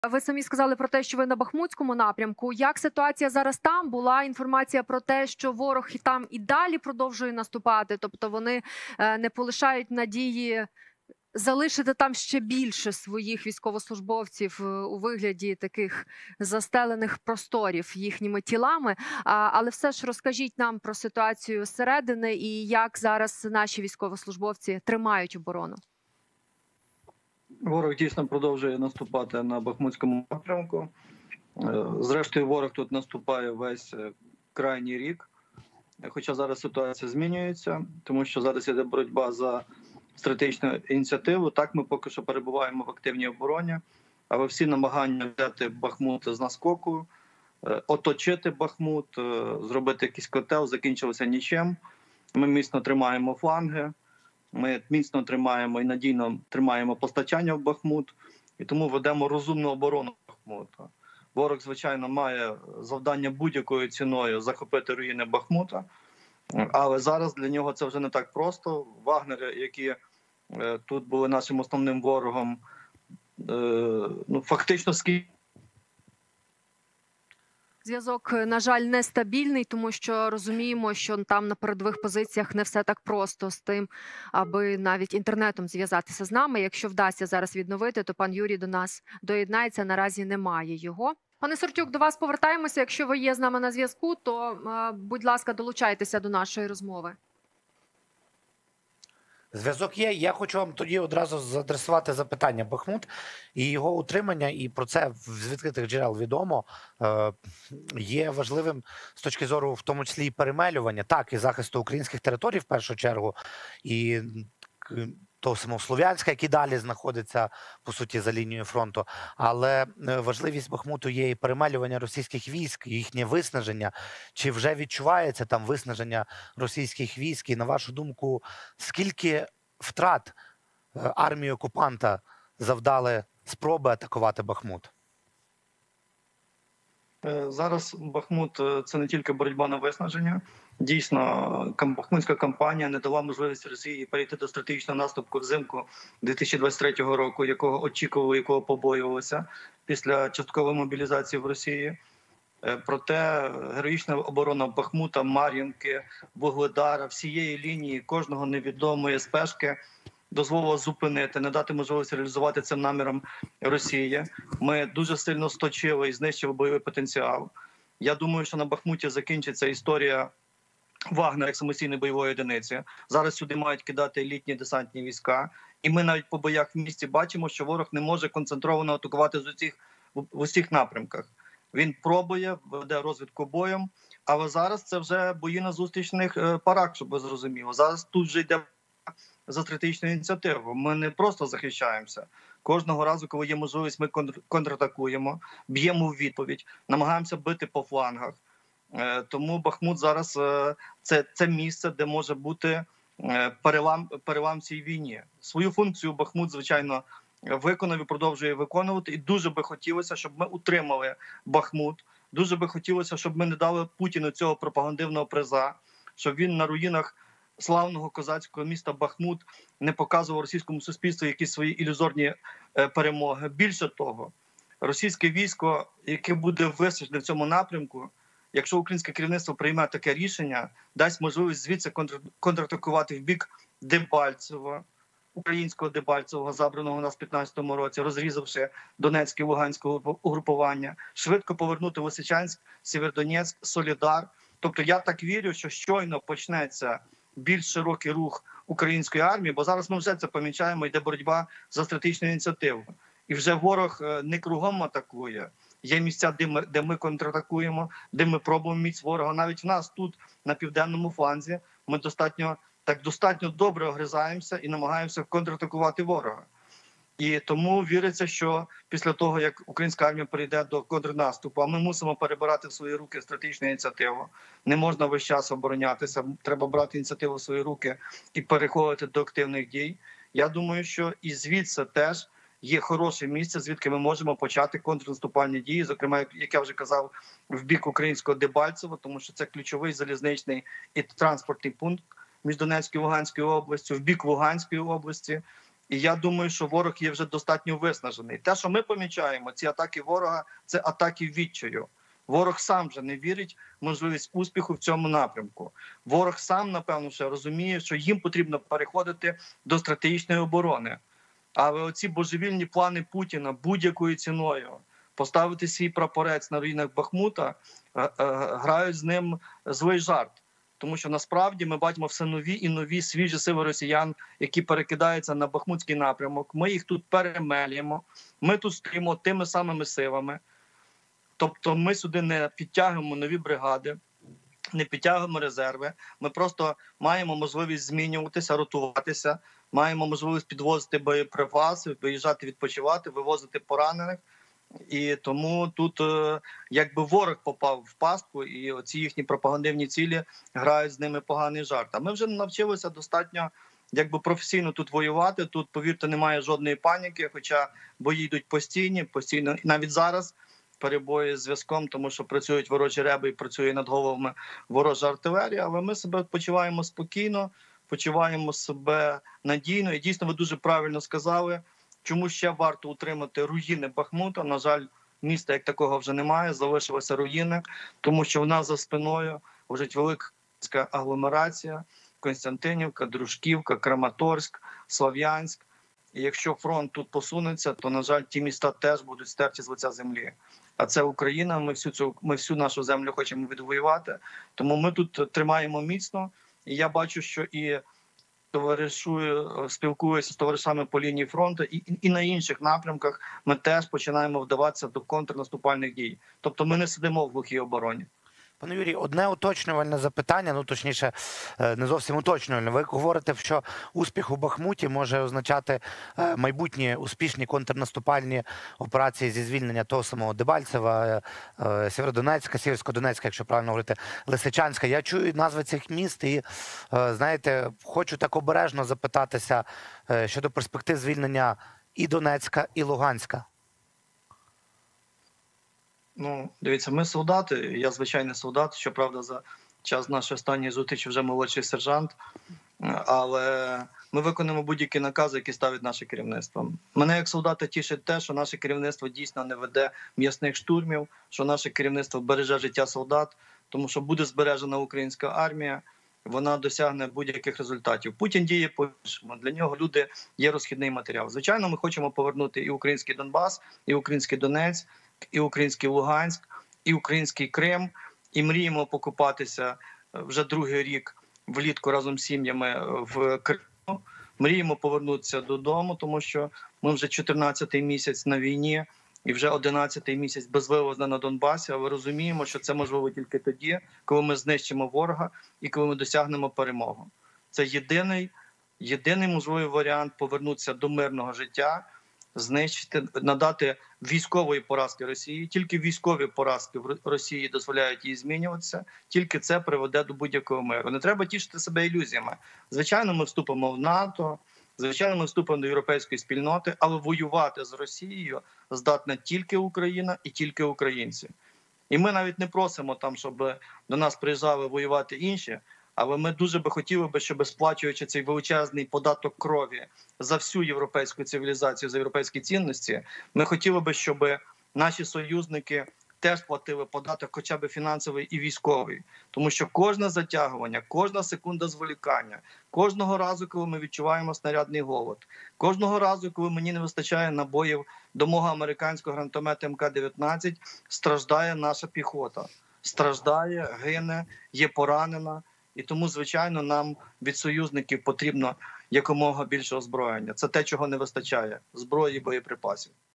Ви самі сказали про те, що ви на Бахмутському напрямку. Як ситуація зараз там? Була інформація про те, що ворог і там і далі продовжує наступати, тобто вони не полишають надії залишити там ще більше своїх військовослужбовців у вигляді таких застелених просторів їхніми тілами. Але все ж розкажіть нам про ситуацію зсередини і як зараз наші військовослужбовці тримають оборону. Ворог дійсно продовжує наступати на Бахмутському напрямку. Зрештою, ворог тут наступає весь крайній рік. Хоча зараз ситуація змінюється, тому що зараз йде боротьба за стратегічну ініціативу. Так, ми поки що перебуваємо в активній обороні, але всі намагання взяти Бахмут з наскоку, оточити Бахмут, зробити якийсь котел, закінчилося нічим. Ми міцно тримаємо фланги, ми міцно тримаємо і надійно тримаємо постачання в Бахмут, і тому ведемо розумну оборону Бахмута. Ворог, звичайно, має завдання будь-якою ціною захопити руїни Бахмута, але зараз для нього це вже не так просто. Вагнери, які тут були нашим основним ворогом, фактично Зв'язок, на жаль, нестабільний, тому що розуміємо, що там на передових позиціях не все так просто з тим, аби навіть інтернетом зв'язатися з нами. Якщо вдасться зараз відновити, то пан Юрій до нас доєднається. Наразі немає його. Пане Сортюк, до вас повертаємося. Якщо ви є з нами на зв'язку, то, будь ласка, долучайтеся до нашої розмови. Зв'язок є. Я хочу вам тоді одразу задресувати запитання. Бахмут і його утримання, і про це з відкритих джерел відомо, є важливим з точки зору, в тому числі і перемелювання, так, і захисту українських територій в першу чергу, і того самого Слов'янська, який далі знаходиться, по суті, за лінією фронту. Але важливість Бахмуту є і перемелювання російських військ, їхнє виснаження. Чи вже відчувається там виснаження російських військ? І, на вашу думку, скільки втрат армії окупанта завдали спроби атакувати Бахмут? Зараз Бахмут – це не тільки боротьба на виснаження. Дійсно, бахмутська кампанія не дала можливості Росії перейти до стратегічного наступу взимку 2023 року, якого очікували, якого побоювалися після часткової мобілізації в Росії. Проте героїчна оборона Бахмута, Мар'їнки, Вугледара, всієї лінії, кожного невідомої спешки дозволило зупинити, не дати можливості реалізувати цим наміром Росії. Ми дуже сильно сточили і знищили бойовий потенціал. Я думаю, що на Бахмуті закінчиться історія Вагнера як самостійної бойової одиниці. Зараз сюди мають кидати елітні десантні війська. І ми навіть по боях в місті бачимо, що ворог не може концентровано атакувати в усіх напрямках. Він пробує, веде розвідку боєм, але зараз це вже бої на зустрічних парах, щоб ви зрозуміли. Зараз тут вже йде за стратегічну ініціативу. Ми не просто захищаємося. Кожного разу, коли є можливість, ми контратакуємо, б'ємо в відповідь, намагаємося бити по флангах. Тому Бахмут зараз це місце, де може бути перелам в цій війні. Свою функцію Бахмут, звичайно, виконав і продовжує виконувати. І дуже би хотілося, щоб ми утримали Бахмут. Дуже би хотілося, щоб ми не дали Путіну цього пропагандивного приза, щоб він на руїнах славного козацького міста Бахмут не показував російському суспільству якісь свої ілюзорні перемоги. Більше того, російське військо, яке буде висаджене в цьому напрямку, якщо українське керівництво прийме таке рішення, дасть можливість звідси контратакувати в бік Дебальцева, українського Дебальцевого, забраного у нас в 2015 році, розрізавши Донецьке і Луганське угрупування, швидко повернути Лисичанськ, Сєвєродонецьк, Солідар. Тобто я так вірю, що щойно почнеться більш широкий рух української армії, бо зараз ми вже це помічаємо, йде боротьба за стратегічну ініціативу. І вже ворог не кругом атакує. Є місця, де ми контратакуємо, де ми пробуємо міць ворога. Навіть в нас тут, на південному фланзі, ми достатньо добре огризаємося і намагаємося контратакувати ворога. І тому віриться, що після того, як українська армія перейде до контрнаступу, а ми мусимо перебирати в свої руки стратегічну ініціативу. Не можна весь час оборонятися, треба брати ініціативу в свої руки і переходити до активних дій. Я думаю, що і звідси теж є хороше місце, звідки ми можемо почати контрнаступальні дії, зокрема, як я вже казав, в бік українського Дебальцева, тому що це ключовий залізничний і транспортний пункт між Донецькою і Луганською областю, в бік Луганської області. І я думаю, що ворог є вже достатньо виснажений. Те, що ми помічаємо, ці атаки ворога – це атаки відчаю. Ворог сам вже не вірить в можливість успіху в цьому напрямку. Ворог сам, напевно, ще розуміє, що їм потрібно переходити до стратегічної оборони. Але оці божевільні плани Путіна будь-якою ціною поставити свій прапорець на руїнах Бахмута, грають з ним злий жарт. Тому що насправді ми бачимо все нові і нові свіжі сили росіян, які перекидаються на Бахмутський напрямок. Ми їх тут перемелюємо, ми тут стоїмо тими самими силами. Тобто ми сюди не підтягуємо нові бригади, не підтягуємо резерви. Ми просто маємо можливість змінюватися, ротуватися, маємо можливість підвозити боєприпаси, виїжджати відпочивати, вивозити поранених. І тому тут якби ворог попав в пастку, і оці їхні пропагандивні цілі грають з ними поганий жарт. А ми вже навчилися достатньо якби професійно тут воювати. Тут, повірте, немає жодної паніки, хоча бої йдуть постійно. І навіть зараз перебої з зв'язком, тому що працюють ворожі реби і працює над головами ворожа артилерія. Але ми себе почуваємо спокійно, почуваємо себе надійно. І дійсно, ви дуже правильно сказали, чому ще варто утримати руїни Бахмута. На жаль, міста як такого вже немає, залишилися руїни, тому що в нас за спиною лежить велика агломерація, Костянтинівка, Дружківка, Краматорськ, Слов'янськ. І якщо фронт тут посунеться, то, на жаль, ті міста теж будуть стерті з лиця землі. А це Україна, ми всю нашу землю хочемо відвоювати, тому ми тут тримаємо міцно. І я бачу, що і товаришую, спілкуюся з товаришами по лінії фронту, і на інших напрямках ми теж починаємо вдаватися до контрнаступальних дій. Тобто ми не сидимо в глухій обороні. Пане Юрій, одне уточнювальне запитання, ну точніше, не зовсім уточнювальне. Ви говорите, що успіх у Бахмуті може означати майбутні успішні контрнаступальні операції зі звільнення того самого Дебальцева, Сєвєродонецька, Сіверськодонецька, якщо правильно говорити, Лисичанська. Я чую назви цих міст і, знаєте, хочу так обережно запитатися щодо перспектив звільнення і Донецька, і Луганська. Ну, дивіться, ми солдати, я звичайний солдат, щоправда, за час нашої останньої зустрічі вже молодший сержант, але ми виконуємо будь-які накази, які ставить наше керівництво. Мене як солдата тішить те, що наше керівництво дійсно не веде м'ясних штурмів, що наше керівництво береже життя солдат, тому що буде збережена українська армія, вона досягне будь-яких результатів. Путін діє по-іншому. Для нього люди є розхідний матеріал. Звичайно, ми хочемо повернути і український Донбас, і український Донець, і український Луганськ, і український Крим, і мріємо покупатися вже другий рік влітку разом з сім'ями в Криму. Мріємо повернутися додому, тому що ми вже 14-й місяць на війні і вже 11-й місяць безвивозно на Донбасі, але розуміємо, що це можливо тільки тоді, коли ми знищимо ворога і коли ми досягнемо перемогу. Це єдиний можливий варіант повернутися до мирного життя, знищити, надати військової поразки Росії. Тільки військові поразки в Росії дозволяють їй змінюватися, тільки це приведе до будь-якого миру. Не треба тішити себе ілюзіями. Звичайно, ми вступимо в НАТО, звичайно, ми вступимо до європейської спільноти, але воювати з Росією здатна тільки Україна і тільки українці. І ми навіть не просимо там, щоб до нас приїжджали воювати інші, але ми дуже би хотіли, щоб сплачуючи цей величезний податок крові за всю європейську цивілізацію, за європейські цінності, ми хотіли би, щоб наші союзники теж платили податок хоча б фінансовий і військовий. Тому що кожне затягування, кожна секунда зволікання, кожного разу, коли ми відчуваємо снарядний голод, кожного разу, коли мені не вистачає набоїв до мого американського гранатомета МК-19, страждає наша піхота. Страждає, гине, є поранена. І тому, звичайно, нам від союзників потрібно якомога більше озброєння. Це те, чого не вистачає – зброї і боєприпасів.